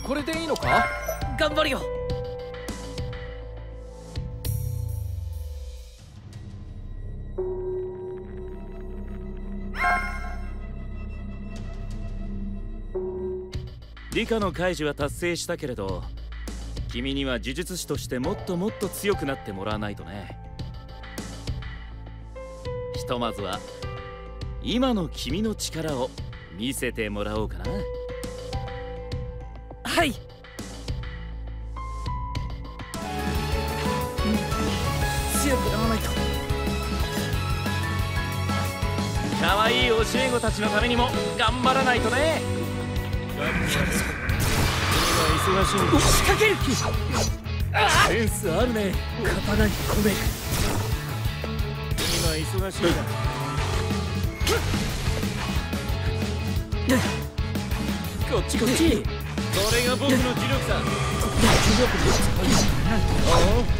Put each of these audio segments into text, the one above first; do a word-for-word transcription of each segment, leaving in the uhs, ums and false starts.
これでいいのか？ 頑張るよ。 理科の解除は達成したけれど、君には呪術師としてもっともっと強くなってもらわないとね。ひとまずは今の君の力を見せてもらおうかな。 はい。強くならないと。 可愛い教え子たちのためにも頑張らないとね。君は忙しいんだ。 仕掛ける。 センスあるね。 刀に込める。 今忙しいんだ。こっちこっち。これが僕の磁力さ。 磁力で使う。 おお。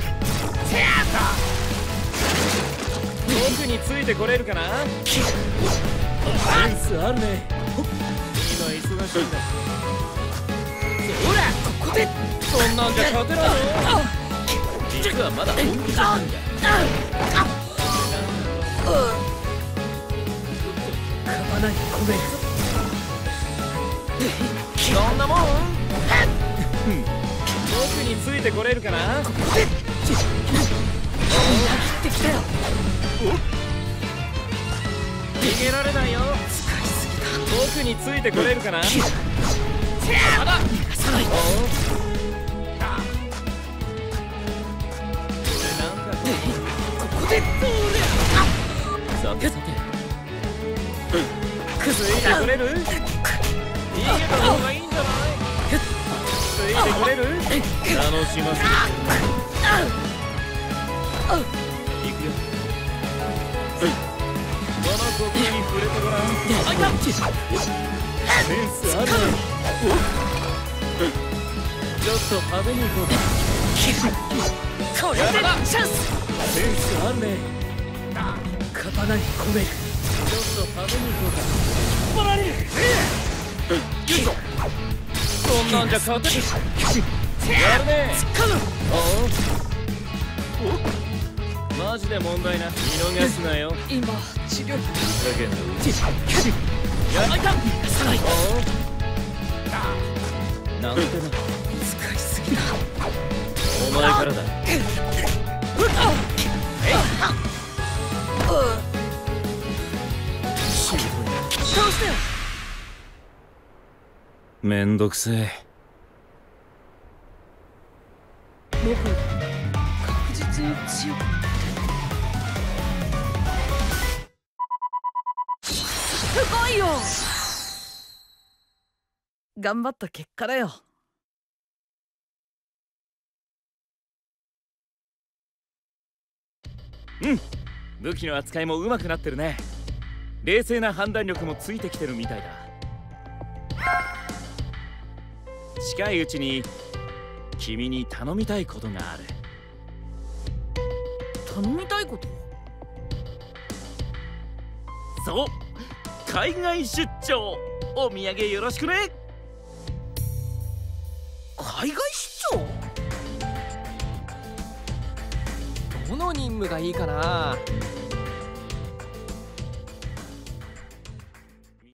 僕についてこれるかな。センスあるね。今忙しいんだ。 ほら、ここで。 そんなんじゃ勝てないよ。実はまだ本気じゃないんだ。 刀に込める。 そんなもん。僕についてこれるかな。 ここで。切ってきたよ。 逃げられないよ。 使いすぎだ。 僕についてこれるかな。 まだ逃がさない。ここで。 さてさて。ついてこれる？逃げた方がいいんじゃない？ついてこれる？楽しませる。行くよ。この呼吸に触れてごらん。センスあるね。ちょっと派手に行こうか。 これでチャンス。 センスあるね。 刀に込める。 ちょっと派手に行こうか。 取られる。 よいしょ。そんなんじゃ勝てる。やるね。おお。マジで問題な。見逃すなよ。 今治療費だけど。 やばいか。逃がさない。 なんてな。 使いすぎだ。 お前からだ。 倒してよ。 めんどくせえ。 僕確実に強くなった。すごいよ。頑張った結果だよ。 うん、武器の扱いも上手くなってるね。冷静な判断力もついてきてるみたいだ。近いうちに君に頼みたいことがある。 頼みたいこと？ そう、海外出張。お土産よろしくね。 海外出張？ どの任務がいいかな。